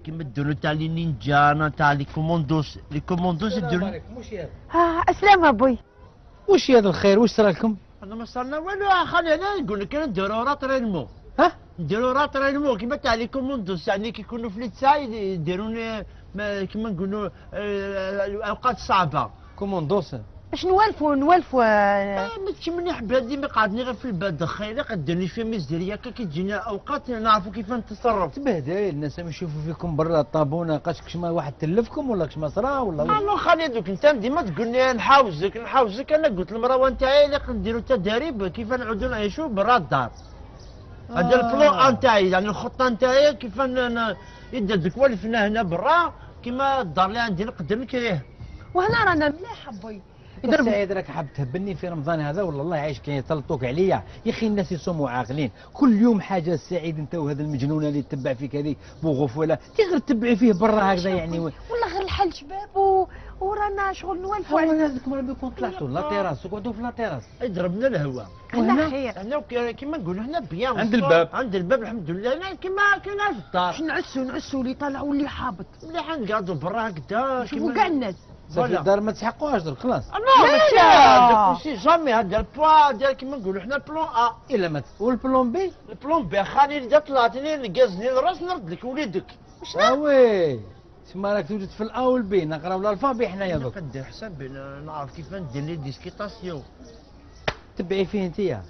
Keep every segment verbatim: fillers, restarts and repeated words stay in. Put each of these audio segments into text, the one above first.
كيما ديروا تاع لي نينجانا تاع لي كوموندوس لي كوموندوس يديروا. واش هذا؟ اه اسلام ابوي. واش هذا الخير؟ واش صرا لكم؟ انا ما صرنا والو، خلي انا نقول لك انا نديروا راترينمون. ها؟ نديروا راترينمون كيما تاع لي كوموندوس، يعني كيكونوا في التسعه يديرون كيما نقولوا الاوقات صعبه. كوموندوس باش نوالفوا نوالفوا. آه ماشي مليح بلادي، ما قعدني غير في البلاد خير قدرني في ميزيريا كي تجينا اوقات نعرفوا كيف نتصرف. تبهدل الناس ما يشوفوا فيكم برا طابونا قاش كش ما واحد تلفكم ولا كش ما صرا ولا والله خلي دوك انت ديما تقول لي نحاوزك نحاوزك. انا قلت للمروه نتاعي اللي نديروا تدريب كيف نعودوا نعيشوا برا الدار. هذا آه. البلان نتاعي، يعني الخطه نتاعي كيف يدير دوك والفنا هنا برا كيما الدار اللي عندي نقدر نكريه. وهنا رانا ملاح ابوي. يا سعيد راك حاب تهبني في رمضان هذا ولا الله يعيش كي يسلطوك عليا يا اخي. الناس يصوموا عاقلين، كل يوم حاجه. السعيد انت وهذا المجنونه اللي تتبع فيك هذه بوغوف ولا تي غير تتبعي فيه برا هكذا يعني. والله غير الحل شباب و... ورانا شغل نوالفوا على هذاكم راه بكم طلعتوا لا تيراس وقعدوا في لا تيراس يضربنا الهواء. على خير. هنا كيما نقولوا هنا بيان عند الباب. عند الباب الحمد لله. انا كيما كاين في الدار باش نعسوا نعسوا اللي طالع واللي حابط. مليح نقعدوا برا هكذا شوفوا كاع الناس. صافي الدار ما تسحقوهاش درك خلاص. لا لا. لا ماشي جامي هذا البوا ديال كيما نقولوا حنا بلون ا. الا ما والبلون بي البلون بي خالي اذا طلعتني نقزني الراس نرد لك وليدك. اه وي تما راك توجد في الا والبي نقراو الالفابي حنايا دوك. ندير حسابي نعرف كيف ندير لي ديسكيتاسيون. تبعي فيه انتيا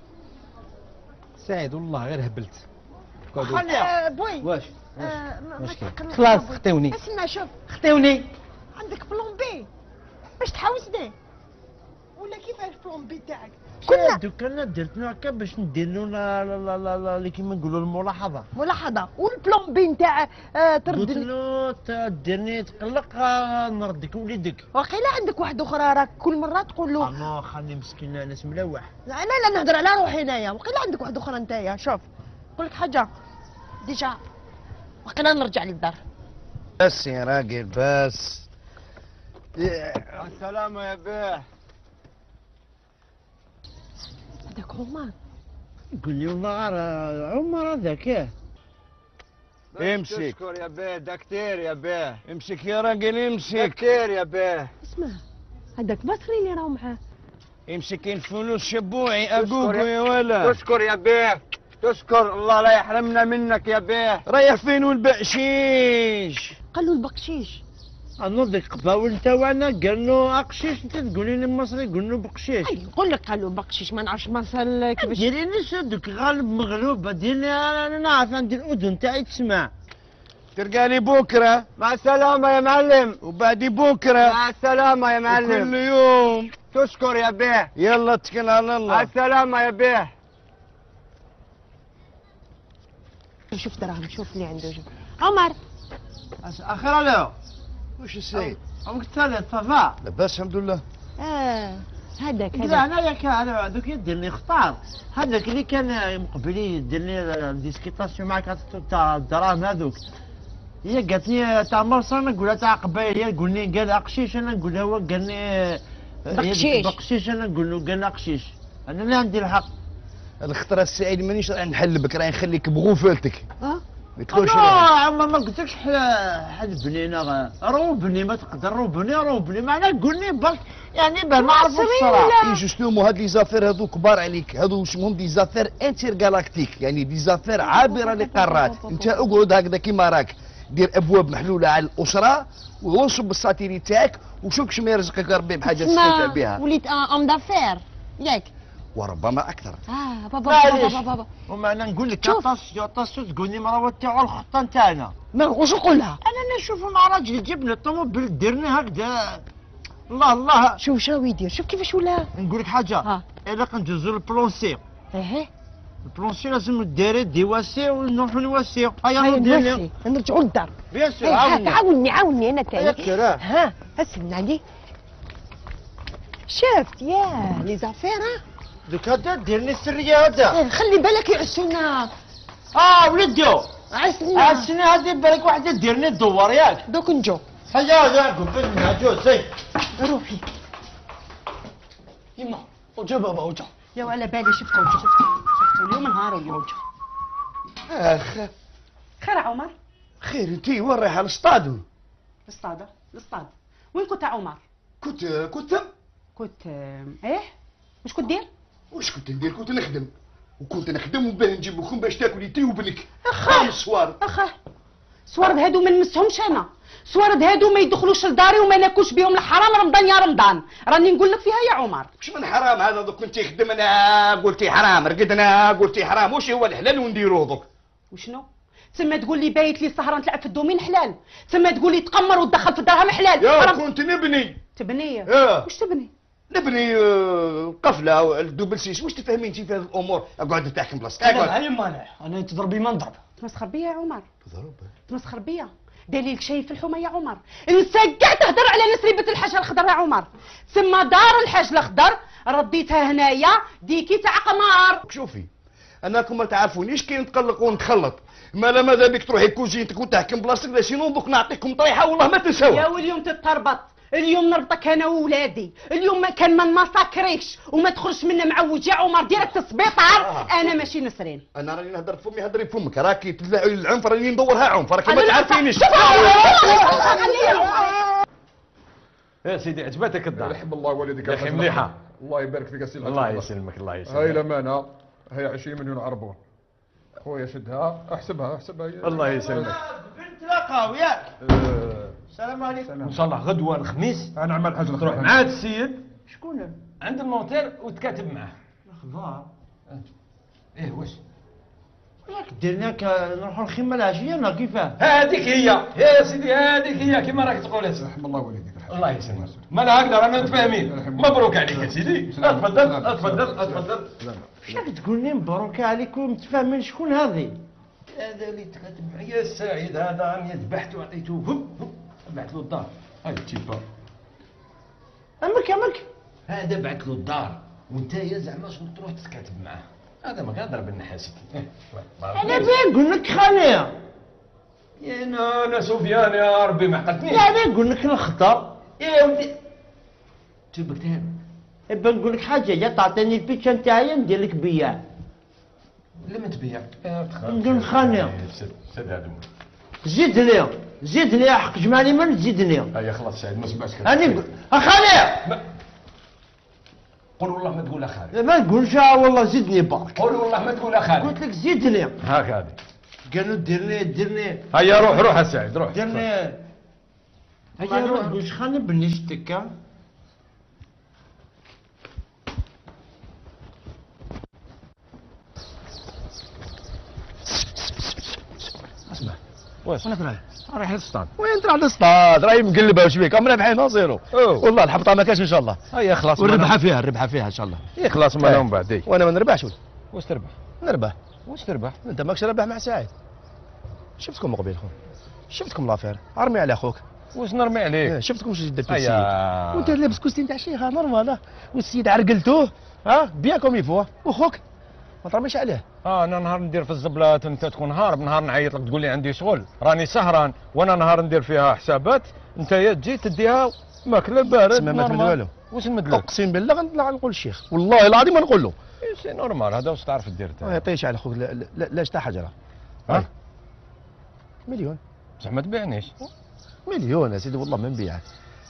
سعيد والله غير هبلت. خليها. آه بوي. واش آه ما- واش ما كاين؟ تقلقش خلاص أبوي. خطيوني اسمع شوف خطيوني. عندك بلون بي باش تحاوسني ولا كيفاش بلون بي تاعك؟ كنا دوك انا درت هكا باش ندير له لا لا لا لا اللي كيما نقولوا الملاحظه. ملاحظه. والبلون بي نتاع آه قلت تردني. له ديرني تقلق آه، نردك وليدك. وقيلا عندك واحده اخرى راك كل مره تقول له الله خلي مسكين ناس ملوح. لا لا لا نهضر على روحي انايا. وقيلا عندك واحده اخرى نتايا. شوف نقول لك حاجه ديجا وقيلا نرجع للدار. بس يا راجل بس. السلامة يا بيه. هذاك عمر. قول لي والله غير عمر هذاك ياه. امسك. اشكر يا بيه دكتور يا بيه. امسك يا راجل امسك. دكتور يا بيه. اسمع هذاك مصري اللي راهو معاه. امسك الفلوس شبوعي اقوقو يا ولا. تشكر يا بيه تشكر. الله لا يحرمنا منك يا بيه. رايح فين والبقشيش؟ قال له البقشيش. انا ذيك قباول تاعنا قال له اقشيش انت تقولي لي مصري قول له بقشيش. اي نقول لك قال له بقشيش ما نعرفش مثل كيفاش. ديري لي دوك غالب مغلوبه ديري انا نعرف عندي الاذن تاعي تسمع. تلقاني بكره. مع السلامة يا معلم. وبعد بكره. مع السلامة يا كل معلم. يوم. تشكر يا بيه. يلا اتكل على مع الله. السلامة يا بيه. شوف دراهم شوف اللي عنده. شوف عمر. اخيرا له وش السيد؟ عمرك ثالث صافا. لاباس الحمد لله. اه هذاك لا هذاك. انا كان هذوك يدير لي خطار. هذاك اللي كان مقبلي يدير لي ديسكيتاسيون معك تاع الدراهم هذوك. هي قالت لي تاع مرسى انا نقولها تاع قبايل. هي تقول لي قال اقشيش انا نقول له هو قال لي بقشيش. بقشيش انا نقول له قال اقشيش. انا اللي عندي الحق. الخطره السعيد مانيش راح نحلبك راح نخليك بغوفلتك. اه ما تقولش لا عم ما قلتلكش حلبني انا روبني ما تقدر روبني روبني معناه قول لي برك يعني باه ما عرفوش الصراحه. اي جوستومون هاد لي زافير هذو كبار عليك. هذو اسمهم دي زافير انتر جالاكتيك يعني دي زافير عابره لقارات. انت اقعد هكذا كيما راك دير ابواب محلوله على الاسره وانصب الساتيري تاعك وشوف شنو يرزقك ربي بحاجه تستمتع بها. وليت ام دافير ياك. وربما اكثر. اه بابا معليش. بابا بابا. ومعنى نقول لك شوف. اطاسيو اطاسيو تقول لي مروه تاعو الخطه نتاعنا. ما واش نقولها؟ انا نشوف مع راجل جبنا الطوموبيل ديرنا هكذا. الله الله. شوف شنو يدير شوف كيفاش ولا. نقول لك حاجه. ها. الا ندوزو للبلونسي. ايه البلونسي لازم ديري ديواسي ونروحو نواسيو. هيا هيا ندير نوسي نرجعوا للدار. بيان سور إيه، ها، عاوني. عاوني عاوني انا تاني. هيا ها اسمع علي. شفت يا لي زافير ها. دوك هذا ديرني السريه هذا. إيه، خلي بالك يعسونا. اه ولديو. عسنا. عسني هذه بالك واحده ديرني الدوار ياك. دوك نجو. هيا هيا قبل منها جوز زين. روحي. يما وجا بابا وجا. يا وعلى بالي شفتو وجو. شفتو اليوم نهار واليوم وجو. اخ خير عمر. خير انت وين رايحه للصطاد؟ الاصطاد الاصطاد وين كنت يا عمر؟ كنت كنت كنت ايه واش كنت دير؟ واش كنت ندير؟ كنت نخدم وكنت نخدم وباه نجيب لكم باش تاكلي انت وبنك. اخا الصوارد اخا الصوارد هادو ما نمسهمش انا، الصوارد هادو ما يدخلوش لداري وما ناكلش بهم الحرام. رمضان يا رمضان راني نقول لك فيها يا عمر. واش من حرام هذا؟ دوك كنتي خدمنا قلتي حرام، رقدنا قلتي حرام، واش هو الحلال ونديرو دوك؟ وشنو؟ تسمى تقول لي بايت لي سهران تلعب في الدومين حلال، تسمى تقول لي تقمر وتدخل في الدرهم حلال. يا حرام. كنت نبني تبني اه واش تبني؟ نبني آه، قفله الدوبل سيس. واش تفهمين انت في هذه الامور؟ اقعد نتحكم بلاصتك. اقعد. هاي مانع انا تضربي ما نضرب. تمسخر بيا يا عمر، ضرب تمسخر بيا. دليلك شايف في الحومه يا عمر، نسقع تهدر على نسريبه الحاج الخضر يا عمر. تسمى دار الحاج الخضر رديتها هنايا ديكي تاع قمار. شوفي انكم ما تعرفونيش كي نتقلق ونتخلط، ما لا ماذا بك تروحي كوزينتك وتحكم بلاصتك، لا سينو دوك نعطيكم طريحه والله ما تنساوها. يا واليوم تتربط، اليوم نربطك انا وولادي، اليوم ما كان ما نمساكريش وما تخرجش منا معوج يا عمر ديرك السبيطار. آه. انا ماشي نسرين. انا راني نهضر بفمي هضري بفمك، راكي تدلعي العنف راني ندورها عنف، راكي ما أنا تعرفينيش. شوف يا سيدي عجبتك الدار؟ يرحم الله والديك يا اخي مليحه. الله يبارك فيك السي الله يسلمك الله يسلمك. هاي الامانه هي عشرين مليون عربون. خويا شدها احسبها احسبها. الله يسلمك. بنت لاقاو ياك. أه السلام عليكم. ان شاء الله غدوه الخميس انا عمل حاجه تروح مع هذا السيد شكون؟ عند النوتير وتكاتب معاه. الاخبار. ايه واش ياك ديرناك نروحوا الخيمه العشيه ولا كيفاه؟ هذيك هي يا سيدي هذيك هي كما راك تقول يا سيدي. رحم الله والديك. الله يسلمك. ما هكذا رانا متفاهمين. مبروك عليك يا سيدي. اتفضل اتفضل اتفضل. شاك تقول لي مبروك عليكم متفاهمين شكون هذه؟ هذا اللي تكاتب معايا السعيد هذا راني ذبحته وعطيته هب هب بعت له الدار. هاي تيبا امك امك هذا بعت له الدار وانت يا زعما شنو تروح تتكاتب معاه. هذا ما قادر بالنحاسك. انا فين نقول لك خالي؟ يا انا انا سفيان يا ربي ما عقلتنيش. لا انا نقول لك الخطر. يا ودي تبك تهب. ابا نقول لك حاجه يا تعطيني البيتشا نتاعي ندير لك بياع. لما تبيع ندير خاني. سد سد هذا زيدني زيدني حق جمالي من زيدني. هيا خلاص سعيد ما سمعتش انا نقول اخالي قول والله ما تقول اخالي. ما نقولش والله زيدني برك. قول والله ما تقول اخالي. قلت لك زيدني. هكذا قالوا ديرني ديرني هيا روح روح السعيد روح. ديرني. هيا روح واش خاني بنيش تكا. اسمع واش انا فين رايح للسطاد. وين تروح للصطاد؟ راهي مقلبه واش بيك؟ راهم رابحين نصيرو. والله الحبطه ما كاش ان شاء الله. هيا خلاص والربحه فيها الربحه فيها ان شاء الله. هي خلاص ما لهم بعد. وانا ما نربحش ولا واش تربح؟ نربح. واش تربح؟ انت ماكش رابح مع سعيد. شفتكم قبيل خو، شفتكم لافير، ارمي على خوك. واش نرمي عليك؟ شفتكم واش درتو السيد. هيا وانت لابس كوستين تاع شيخه نورمال، والسيد عرقلتوه ها بيان كوم يفوا، وخوك ما ترميش عليه. اه انا نهار ندير في الزبلات انت تكون هارب، نهار نعيط لك تقول لي عندي شغل راني سهران، وانا نهار ندير فيها حسابات انت يا تجي تديها ماكله بارد. تسمى ما تمد والو. واش نمد لك؟ اقسم بالله غنطلع نقول الشيخ، والله العظيم ما نقول له. إيه سي نورمال هذا واش تعرف دير ما انت. يعطيش على خوك. لا لا, لا شتا حجره. ها؟ مليون. بصح ما تبيعنيش. مليون يا سيدي والله ما نبيعك.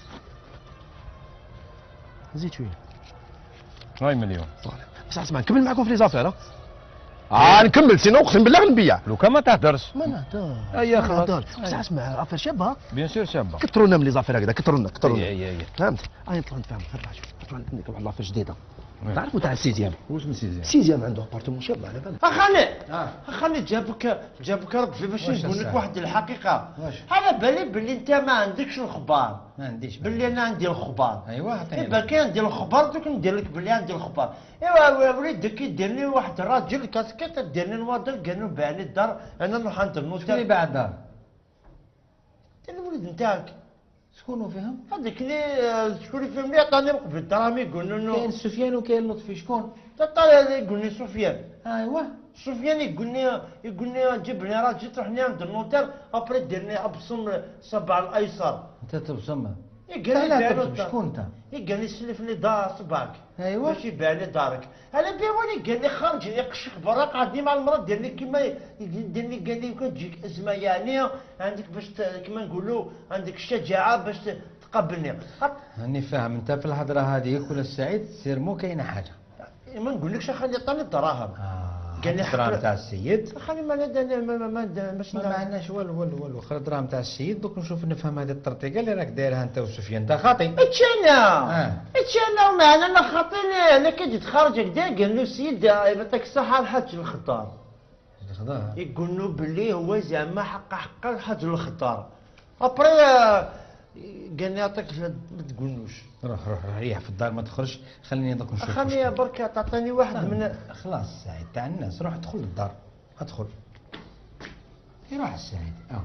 زيد شويه. هاي مليون. بصح اسمع نكمل معكم في لي زافير. اه نكمل سينو اقسم بالله غنبيع. لو كان ما تهدرش. ما نهضر. هيا ما خلاص. نهضرش. بصح اسمع افير شابه. بيان سور شابه. كثرونا من لي زافير هكذا، كثرونا كثرونا. هي هي هي. فهمت؟ انا نطلع نتفاهم خير شوف، نطلع عندك واحد لافير جديده. تعرفوا تاع السيزيام. واش من سيزيام؟ السيزيام عنده ابارتمون شابه على بالك. اخاني اه اخاني جابك جابك ربي باش واش نقول لك الساعة؟ واحد الحقيقه. واش؟ انا بالي باللي انت ما عندكش الخبار. ما عنديش. باللي انا عندي الخبار. ايوا عطيني. ايوا كان ندير الخبار دوك ندير لك باللي عندي الخبار. ايوا وليدك يديرني واحد الراجل كاسكيت ديرني نواضل قالوا باعني الدار انا نروح عند شكون اللي النوتير. باع الدار؟ الولد نتاعك شكون فيهم؟ هذاك اللي شكون اللي فهمني عطاني قبل الدراهم يقول كاين له سفيان وكاين لطفي شكون؟ تعطى يقول لي سفيان. ايوا سفيان يقول لي يقول لي جيب لي راجل تروحني عند النوتير ابري ديرني ابصم صبع الايسر. انت تبصم قال لا لي لا بيع شكون انت؟ قال لي سلف لي دار صباك ايوا باش يبيع لي دارك انا بيع ولي قال لي خرج لي قشك برا قعدني مع المرض دير لي كيما دير لي قال لي كون تجيك ازمه يعني عندك باش كيما نقولوا عندك الشجاعه باش تقبلني. راني فاهم انت في الهضره هذيك ولا السعيد سير مو كاينه حاجه. ما نقولكش خلي يعطيني الدراهم. اه قال لي الدراهم تاع السيد خلي ما ما ما ما باش ما عندناش والو والو والو خلي الدراهم تاع السيد دوك نشوف نفهم هذه الطرطيقه اللي راك دايرها انت وسفيان انت خاطي. اتش انا اه اتش انا وما انا لا خاطيني انا كي تخرج هكذا قال له السيد يعطيك الصحه الحاج الخضار. الخضار يقول له باللي هو زعما حق حق الحاج الخضار. ابري قال لي يعطيك ما تقولوش. روح روح روح ريح في الدار ما تخرج خليني دوك نشوف. خليني برك تعطيني واحد من خلاص سعيد تاع الناس روح ادخل للدار ادخل. يروح السعيد اه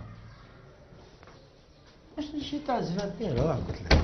واش نشي تاع زفاف روح قلت لك.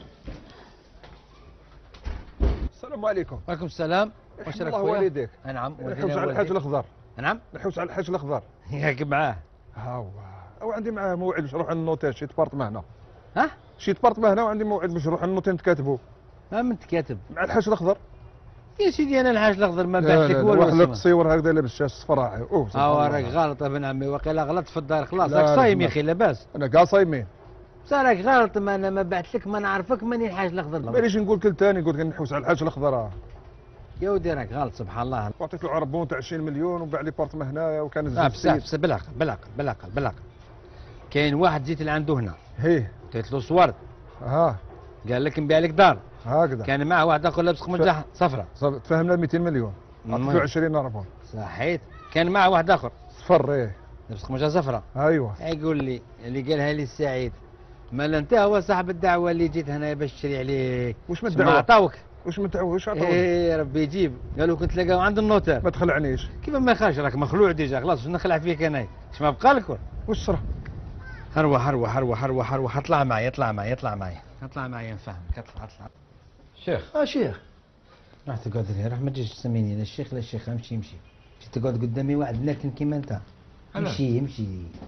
السلام عليكم. وعليكم السلام. واش راك الله خويا؟ والديك. نعم نحوس على الحاج الاخضر. نعم نحوس على الحاج الاخضر. ياك معاه. ها هو او عندي معاه موعد باش نروح للنوتير شي ديبارتمون هنا. ها شي ديبارتمون هنا وعندي موعد باش نروح للنوتير نتكاتبوا. ما من تكاتب مع الحاج الاخضر. يا سيدي انا الحاج الاخضر ما لا بعت لك لا والو. واحد القصيور هكذا لابس شاش صفراء. اوه اه راك غلط ابن عمي وقيلا غلط في الدار خلاص لا، راك صايم لا. يا اخي لاباس. انا كاع صايمين. بصح راك غلط ما انا ما بعت لك ما نعرفك ماني الحاج الاخضر. مانيش نقول كل ثاني قلت لك نحوس على الحاج الاخضر. يا ودي راك غلط سبحان الله. وعطيت له عربون تاع عشرين مليون وباع لي بارتمان هنايا وكان لا الزيت بصح بصح بالعقل بالعقل بالعقل بالعقل. كاين واحد جيت لعنده هنا هيه قلت له صورت ها قال لك نبيع لك دار. هكذا كان معه واحد اخر لابس قمجه صفراء. صافي تفاهمنا مئتين مليون عطيت له عشرين عربون. صحيت. كان معه واحد اخر صفر ايه لابس قمجه صفراء. ايوه يقول لي اللي قالها لي السعيد مالا انت هو صاحب الدعوه اللي جيت هنا باش تشري عليك. وش من ما الدعوه؟ عطاوك. وش من دعوه وش عطاوك؟ ايه ربي يجيب قالوا كنت تلاقاو عند النوتير. ما تخلعنيش. كيف ما يخرج راك مخلوع ديجا خلاص واش نخلع فيك انا اش ما بقى لك. وش صرا؟ اروح اروح اروح اروح اروح اطلع معي اطلع معي اطلع معي اطلع معي نفهمك اطلع اطلع. شيخ اه شيخ راح تقعد لي راح ما تجيش تسميني لا الشيخ لا الشيخ امشي امشي. مشي تقعد قدامي واحد لكن كيما انت. امشي امشي.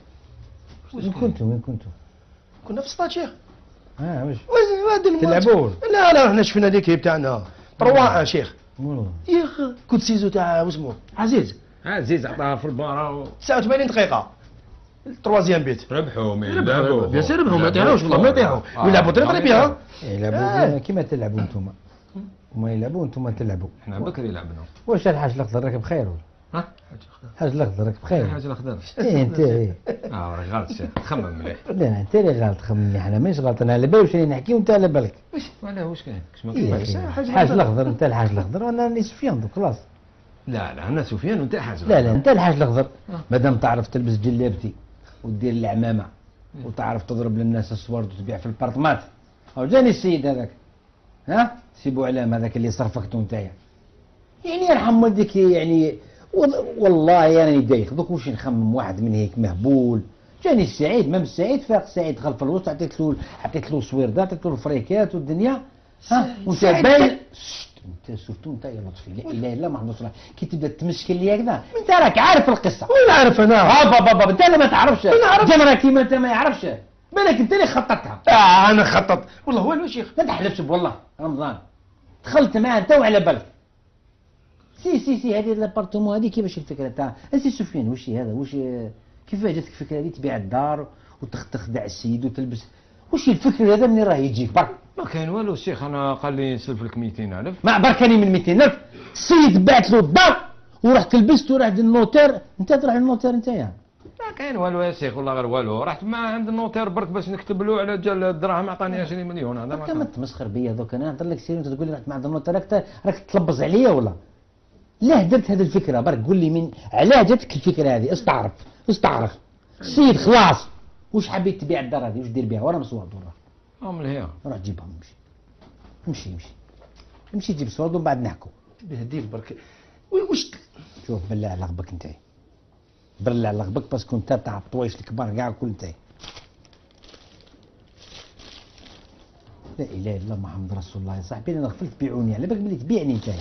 وين كنتوا وين كنتوا؟ كنا في الصلاة شيخ. اه واش وين تلعبوا؟ لا لا احنا شفنا ليكيب تاعنا تروا شيخ. والله يا اخي كنت سيزو تاع واسمو عزيز عزيز عطاها في البارا تسعة وثمانين دقيقة التروازيام بيت ربحوا من ربحوا بيان سير ربحوا ما يطيحوش والله ما يطيحوا ويلعبوا طري طري بها. يلعبوا كيما تلعبوا انتم. هما يلعبوا انتم تلعبوا. احنا بكري لعبنا. واش الحاج الاخضر راك بخير ولا؟ ها الحاج الاخضر راك بخير؟ الحاج الاخضر ايه انت ايه. اه راك غلط شيخ خمم مليح. لا انت اللي غلط خمني احنا مانيش غلط انا على بالي واش راني نحكي وانت على بالك. واش ولا واش كاين؟ كش ما إيه كاينش. الحاج الاخضر انت الحاج الاخضر وانا راني سفيان دوك خلاص. لا لا انا سفيان وانت حاج لا لا انت الحاج الاخضر مادام تعرف تلبس جلابتي ودير العمامه وتعرف تضرب للناس الصوارد وتبيع في البارتمات. او جاني السيد هذاك ها سيبو علام هذاك اللي صرفكتو نتايا. يعني يرحم والديك يعني والله انا دايخ دوك واش نخمم واحد من هيك مهبول. جاني السعيد مام السعيد فاق السعيد خلف الوسط عطيت له عطيت له صويردات عطيت له الفريكات والدنيا ها وانت باين انت سورتو انت يا لطفي لا اله الا الله محمد رسول الله كي تبدا تمشكل لي هكذا انت راك عارف القصه. وين عارف انا؟ بابا بابا انت اللي ما تعرفش جمره كيما انت ما يعرفش بالك انت اللي خططتها. اه انا خطط والله والو شيخ ما تحلفش بالله رمضان دخلت معاه انت وعلى بالك. سي سي سي هذه لابارتومون هذه كيفاش الفكره تاع انسي سفيان واش هذا واش كيفاش جاتك الفكره هذه تبيع الدار وتخدع السيد وتلبس واش الفكر هذا منين راه يجيك برك؟ ما كاين والو الشيخ انا قال لي نسلف لك مئتين ألف. ما بركاني من مئتين ألف السيد بعت له الدار ورحت لبست ورحت للنوتير انت تروح للنوتير انت يا ما كاين والو يا شيخ والله غير والو رحت ما عند النوتير برك باش نكتب له على جال الدراهم عطاني عشرين مليون هذا ما انت ما كان. تمسخر بيا دوك انا نهضر لك سيري انت تقول لي رحت مع عند النوتير راك راك تلبز عليا ولا؟ ليه درت هذه الفكره برك قول لي من علاه جاتك الفكره هذه استعرف استعرف السيد خلاص واش حبيت تبيع الدار هذه واش دير بها وانا مصواد والله. ام هي روح جيبها امشي امشي امشي امشي جيب صواد ومن بعد نحكوا. بهديك برك واش شوف بالله على غبك انت بالله على غبك باسكو انت تاع الطوايش الكبار كاع كل انت. لا اله الا الله محمد رسول الله يا صاحبي انا غفلت تبيعوني على بالك بلي تبيعني انت.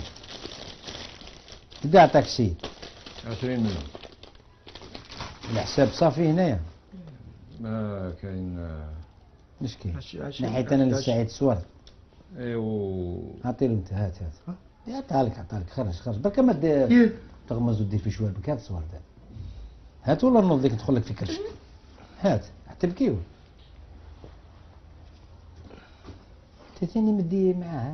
كدا عطاك السيد عشرين مليون الحساب صافي هنايا. ما كاين مشكل عشي- عشي- نحيت انا عشي- للسعيد السوارد. ايوا عطي له انت، هات هات عطيها لك عطيها لك، خرج خرج بركا ما دير إيه. تغمز ودير في شوالبك. هات السوارد هات هات ولا نوض لك ندخل لك في كرشك. هات حتى بكيو انت ثاني مدي معاه.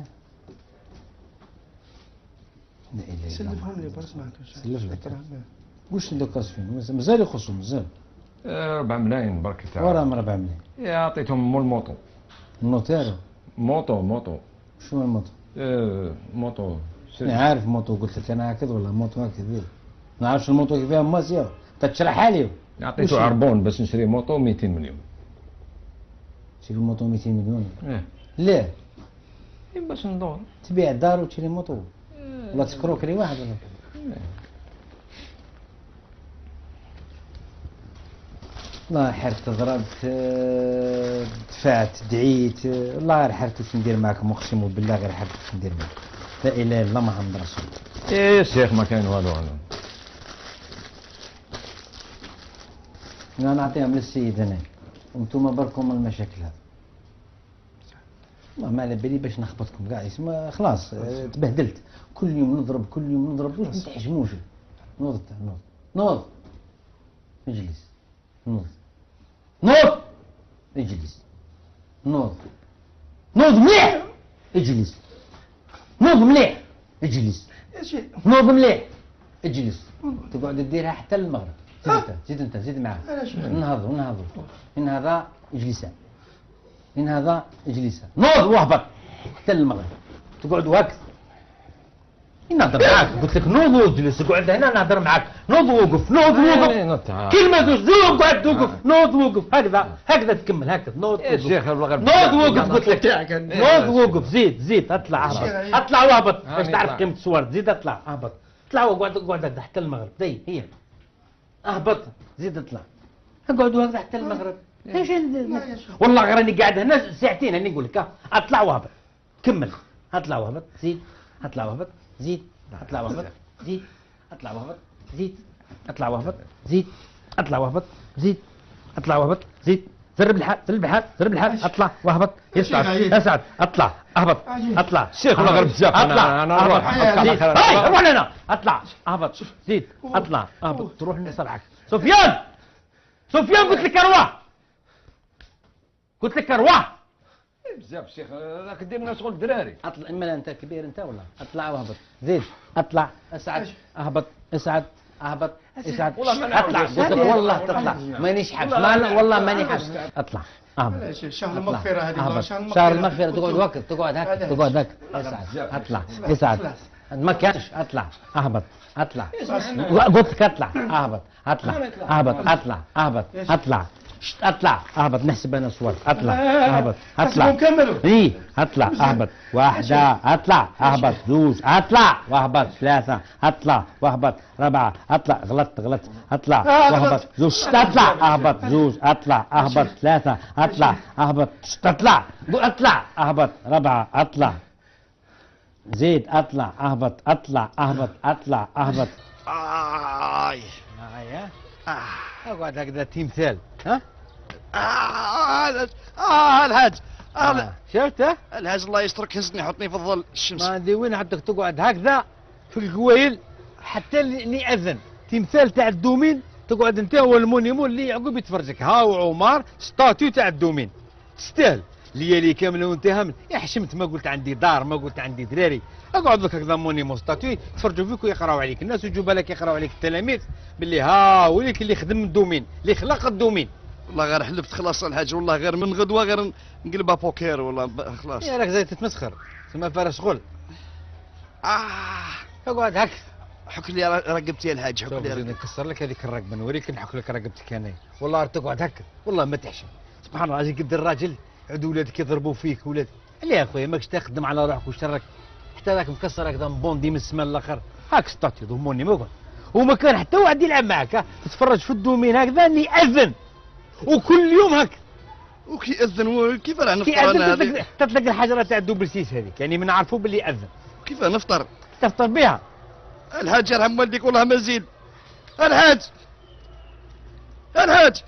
لا اله الا الله. سلفهم لي برا سمعتوش. سلف لك. واش ندوك راس فين مازال يخصو مازال أربعة ملايين برك تاع ورا من ربع ملايين. يا عطيتهم مول موطو النوتيرو موطو موطو شنو الموتو؟ آه، موطو سير. انا عارف موتو، قلت لك انا هكذا ولا موتو هكذا. ما نعرفش الموتو كيف فيها ماسيا تشرحها لي. عطيته عربون باش نشري موطو مئتين مليون. تشري موتو مئتين مليون؟ ايه لا باش ندور. تبيع دار وتشري موتو ولا تسكروكري واحد ولا والله حرت ضربت آه، دفعت دعيت آه، والله غير حرت واش ندير معاكم اقسم بالله غير حرت واش ندير معاكم. لا اله الا الله محمد رسول الله. ايه يا شيخ ما كاين والو انا. انا نعطيهم للسيد انا وانتم بركم المشاكل هذا. والله ما على بالي باش نخبطكم كاع يسمى خلاص آه، تبهدلت. كل يوم نضرب كل يوم نضرب واش ما تحجموش. نوض نوض نوض اجلس نوض نوض اجلس نوض نوض مليح اجلس نوض مليح اجلس نوض مليح اجلس. تقعد تديرها حتى المغرب. زيد انت زيد انت زيد معاه. نهضوا نهضوا ان هذا اجلسا ان هذا اجلسا نوض واهبط حتى المغرب. تقعدوا هكذا نهضر معاك. قلت لك نوض واجلس اقعد هنا نهضر معاك. نوض ووقف نوض ووقف كلمة دوز قعد توقف نوض ووقف هكذا هكذا تكمل هكذا نوض يا شيخ ووقف نوض ووقف. قلت لك نوض ووقف زيد زيد اطلع اهبط اطلع واهبط باش تعرف قيمة الصور. زيد اطلع اهبط اطلع واقعد اقعد هكذا حتى المغرب. دي هي اهبط زيد اطلع اقعدوا هكذا حتى المغرب. ايش والله غير راني قاعد هنا ساعتين راني نقول لك اطلع واهبط كمل اطلع واهبط زيد اطلع واهبط زيد اطلع واهبط زيد اطلع واهبط زيد اطلع واهبط زيد اطلع واهبط زيد اطلع واهبط زيد زرب الحال زرب الحال زرب الحال اطلع واهبط يسعد اسعد اطلع اهبط اطلع شيخ والله غير بزاف. اطلع انا نروح زيد هاي روح لنا اطلع اهبط زيد اطلع اهبط تروح لصرعك. سفيان سفيان قلت لك ارواح قلت لك ارواح بزاف شيخ راك دير لنا شغل دراري. اطلع اما انت كبير انت ولا اطلع واهبط زيد اطلع اسعد اهبط اسعد اهبط اسعد اطلع قلت لك والله تطلع مانيش حابس ما والله ماني حابس اطلع اهبط شهر المغفرة هذه اهبط شهر المغفرة. شهر المغفرة تقعد وقت تقعد هكا تقعد هكا اسعد اطلع اسعد ما كانش اطلع اهبط اطلع قلت لك اطلع اهبط اطلع اهبط اطلع اهبط اطلع اطلع اهبط نحسب انا صور اطلع اهبط اطلع اي اطلع اهبط واحدة اطلع اهبط زوج اطلع واهبط ثلاثة اطلع واهبط ربعة اطلع غلطت غلطت اطلع واهبط زوج اطلع اهبط زوج اطلع اهبط ثلاثة اطلع اهبط اطلع اطلع اهبط ربعة اطلع زيد اطلع اهبط اطلع اهبط اطلع اهبط. آي معايا اقعد هكذا تمثال ها آه الهاج آه الهاج آه شفته الهاج الله يسترك هزني حطني في الظل الشمس. ما عندي وين حدك تقعد هكذا في القويل حتى اللي يأذن تمثال تاع الدومين. تقعد انت هو المونيمون اللي يعقوب يتفرجك ها وعمر ستاتيو تاع الدومين تستاهل. ليالي كامله وانت هامل يا حشمت ما قلت عندي دار ما قلت عندي دراري. اقعد لك هكذا مونيمون ستاتيو يتفرجوا فيك ويقراو عليك الناس ويجوا بالك يقراو عليك التلاميذ باللي ها وليك اللي خدم الدومين اللي خلق الدومين. والله غير حلفت خلاص الحاج والله غير من غدوه غير نقلبها بوكير ولا خلاص. يا راك زي تتمسخر تسمى فارس شغل. آه اقعد هك حك لي رقبتي يا الحاج حك لي رقبتي. نكسر لك هذيك الرقبه نوريك نحك لك رقبتك انا والله تقعد هك والله ما تحشم. سبحان الله اجي قد الراجل عاد ولادك يضربوا فيك ولاد. لا يا خويا ماكش تخدم على روحك وشرك حتى راك مكسر هكذا مبوندي من السماء للاخر هاك ستاتيو ضموني ما قلت وما كان حتى واحد يلعب معك تتفرج في الدومين هكذا اللي يأذن وكل يوم هك وكيأذن كيف راه نفطر كيأذن انا تطلق, تطلق الحجره تاع الدوبل سيس هذيك يعني من نعرفوا باللي يأذن. كيف نفطر؟ تفطر بها الحاج يرحم والديك والله ما زيد. الحاج الحاج